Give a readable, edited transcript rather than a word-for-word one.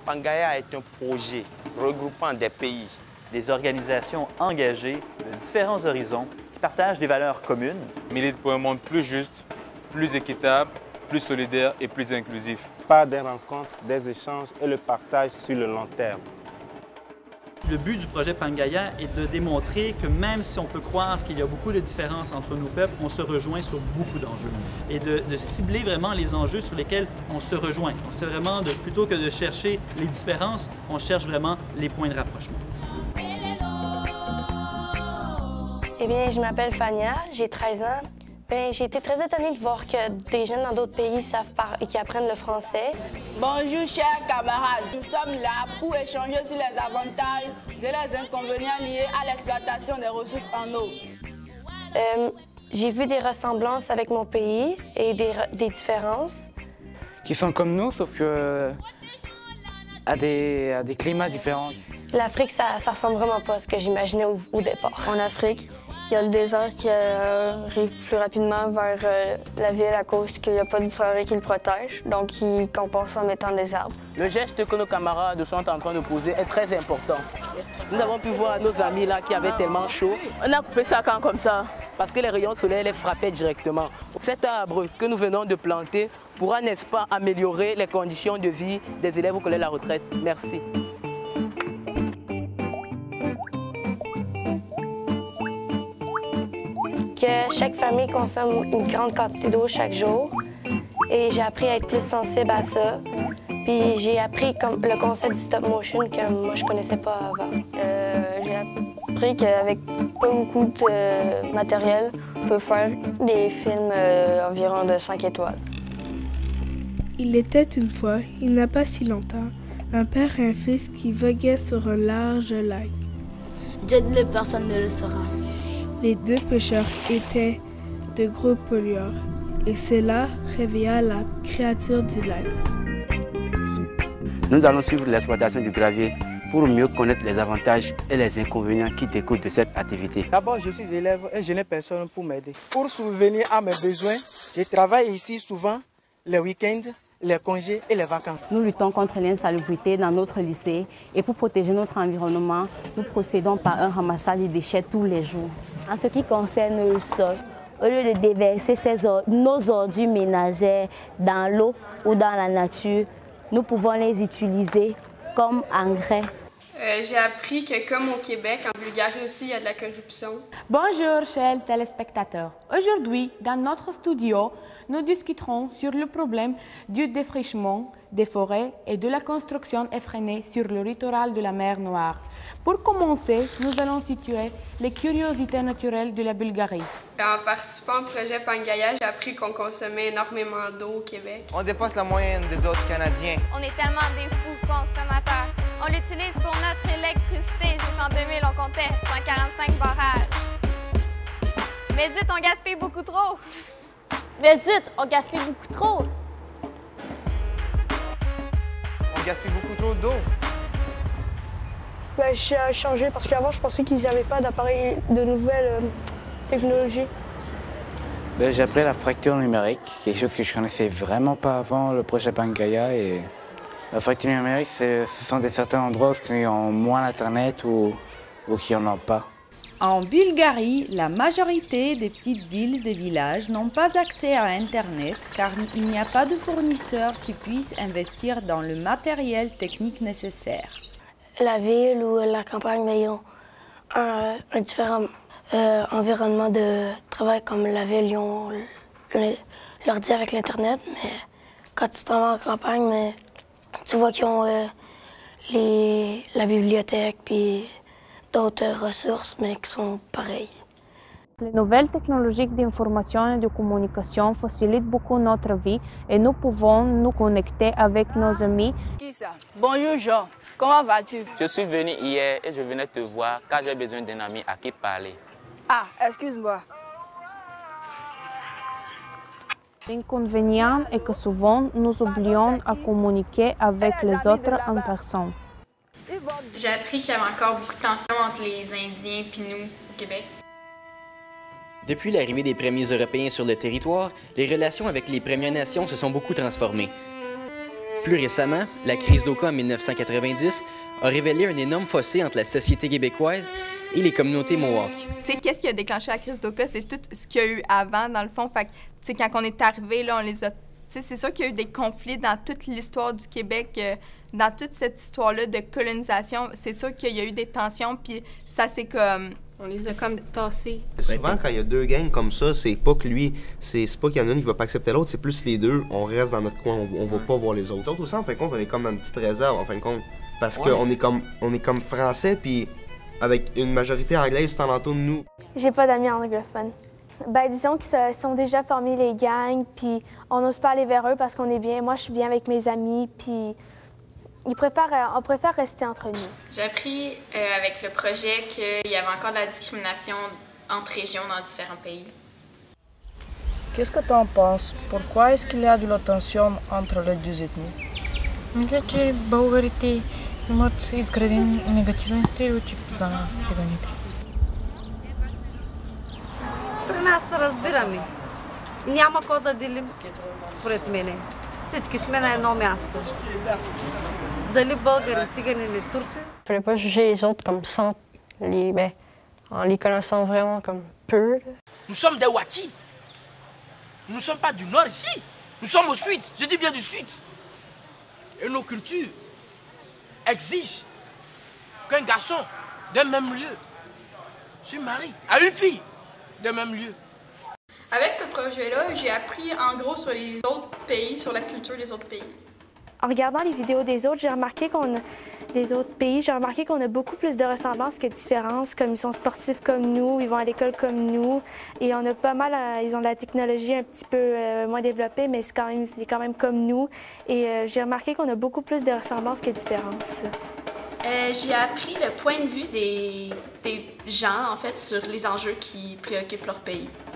Pangaea est un projet regroupant des pays. Des organisations engagées de différents horizons qui partagent des valeurs communes. Milite pour un monde plus juste, plus équitable, plus solidaire et plus inclusif. Par des rencontres, des échanges et le partage sur le long terme. Le but du projet Pangaea est de démontrer que même si on peut croire qu'il y a beaucoup de différences entre nos peuples, on se rejoint sur beaucoup d'enjeux. Et de cibler vraiment les enjeux sur lesquels on se rejoint. C'est vraiment, plutôt que de chercher les différences, on cherche vraiment les points de rapprochement. Eh bien, je m'appelle Fania, j'ai 13 ans. J'ai été très étonnée de voir que des jeunes dans d'autres pays savent parler et qui apprennent le français. Bonjour, chers camarades. Nous sommes là pour échanger sur les avantages et les inconvénients liés à l'exploitation des ressources en eau. J'ai vu des ressemblances avec mon pays et des différences. Qui sont comme nous, sauf que à des climats différents. L'Afrique, ça ressemble vraiment pas à ce que j'imaginais au départ. En Afrique, il y a le désert qui arrive plus rapidement vers la ville à cause qu'il n'y a pas de forêt qui le protège, donc il compense en mettant des arbres. Le geste que nos camarades sont en train de poser est très important. Nous avons pu voir nos amis là qui avaient tellement chaud. On a coupé ça quand comme ça? Parce que les rayons solaires les frappaient directement. Cet arbre que nous venons de planter pourra, n'est-ce pas, améliorer les conditions de vie des élèves au collège de la retraite. Merci. Que chaque famille consomme une grande quantité d'eau chaque jour. Et j'ai appris à être plus sensible à ça. Puis j'ai appris le concept du stop motion que moi je connaissais pas avant. J'ai appris qu'avec pas beaucoup de matériel, on peut faire des films environ de 5 étoiles. Il était une fois, il n'a pas si longtemps, un père et un fils qui voguaient sur un large lac. Dites-le, personne ne le saura. Les deux pêcheurs étaient de gros pollueurs, et cela réveilla la créature du lac. Nous allons suivre l'exploitation du gravier pour mieux connaître les avantages et les inconvénients qui découlent de cette activité. D'abord, je suis élève et je n'ai personne pour m'aider. Pour subvenir à mes besoins, je travaille ici souvent les week-ends, les congés et les vacances. Nous luttons contre l'insalubrité dans notre lycée et pour protéger notre environnement, nous procédons par un ramassage des déchets tous les jours. En ce qui concerne le sol, au lieu de déverser nos ordures ménagères dans l'eau ou dans la nature, nous pouvons les utiliser comme engrais. J'ai appris que comme au Québec, en Bulgarie aussi, il y a de la corruption. Bonjour, chers téléspectateurs. Aujourd'hui, dans notre studio, nous discuterons sur le problème du défrichement des forêts et de la construction effrénée sur le littoral de la mer Noire. Pour commencer, nous allons situer les curiosités naturelles de la Bulgarie. En participant au projet Pangaea, j'ai appris qu'on consommait énormément d'eau au Québec. On dépasse la moyenne des autres Canadiens. On est tellement des fous consommateurs. On l'utilise pour notre électricité. Jusqu'en 2000, on comptait 145 barrages. Mais zut, on gaspille beaucoup trop. Mais zut, on gaspille beaucoup trop. On gaspille beaucoup trop d'eau. J'ai changé parce qu'avant, je pensais qu'ils n'avaient pas d'appareils de nouvelles technologies. J'ai appris la fracture numérique, quelque chose que je ne connaissais vraiment pas avant le projet Pangaea. Et la fracture numérique, ce sont certains endroits où ils ont moins d'Internet ou qui n'en ont pas. En Bulgarie, la majorité des petites villes et villages n'ont pas accès à Internet car il n'y a pas de fournisseurs qui puissent investir dans le matériel technique nécessaire. La ville ou la campagne, ils ont un différent environnement de travail comme la ville, ils ont l'ordi avec l'Internet, mais quand tu t'en vas en campagne, mais tu vois qu'ils ont la bibliothèque puis d'autres ressources, mais qui sont pareilles. Les nouvelles technologies d'information et de communication facilitent beaucoup notre vie et nous pouvons nous connecter avec nos amis. Bonjour Jean, comment vas-tu? Je suis venu hier et je venais te voir car j'ai besoin d'un ami à qui parler. Ah, excuse-moi. L'inconvénient est que souvent nous oublions à communiquer avec les autres en personne. J'ai appris qu'il y avait encore beaucoup de tensions entre les Indiens et nous au Québec. Depuis l'arrivée des premiers Européens sur le territoire, les relations avec les Premières Nations se sont beaucoup transformées. Plus récemment, la crise d'Oka en 1990 a révélé un énorme fossé entre la société québécoise et les communautés Mohawk. Tu sais, qu'est-ce qui a déclenché la crise d'Oka? C'est tout ce qu'il y a eu avant, dans le fond. Fait que, tu sais, quand on est arrivé, là, on les a... Tu sais, c'est sûr qu'il y a eu des conflits dans toute l'histoire du Québec, dans toute cette histoire-là de colonisation. C'est sûr qu'il y a eu des tensions, puis ça, c'est comme... On les a comme tassés. Souvent, quand il y a deux gangs comme ça, c'est pas que lui, c'est pas qu'il y en a une qui va pas accepter l'autre, c'est plus les deux, on reste dans notre coin, on va pas voir les autres. Les autres aussi, en fin de compte, on est comme dans une petite réserve, en fin de compte. Parce qu'on est comme français, puis avec une majorité anglaise tout en entour de nous. J'ai pas d'amis anglophones. Ben, disons qu'ils se sont déjà formés les gangs, puis on n'ose pas aller vers eux parce qu'on est bien. Moi, je suis bien avec mes amis, puis on préfère rester entre nous. J'ai appris avec le projet qu'il y avait encore de la discrimination entre régions dans différents pays. Qu'est-ce que tu en penses? Pourquoi est-ce qu'il y a de la tension entre les deux ethnies? Мисля, че българите имат изграден негативен стереотип за нас, циганите. При нас се разбираме. Няма какво да делим, според мене. Всички сме на едно място. Дали българи, цигани или турци? Il ne fallait pas juger les autres comme sans en les connaissant vraiment comme peu. Nous sommes des Wati. Nous ne sommes pas du nord ici. Nous sommes au sud. Je dis bien du sud. Et nos cultures exigent qu'un garçon d'un même lieu se marie à une fille d'un même lieu. Avec ce projet-là, j'ai appris en gros sur les autres pays, sur la culture des autres pays. En regardant les vidéos des autres, j'ai remarqué qu'on a beaucoup plus de ressemblances que de différences, comme ils sont sportifs comme nous, ils vont à l'école comme nous, et on a pas mal, ils ont de la technologie un petit peu moins développée, mais c'est quand même comme nous, et j'ai remarqué qu'on a beaucoup plus de ressemblances que de différences. J'ai appris le point de vue des gens, en fait, sur les enjeux qui préoccupent leur pays.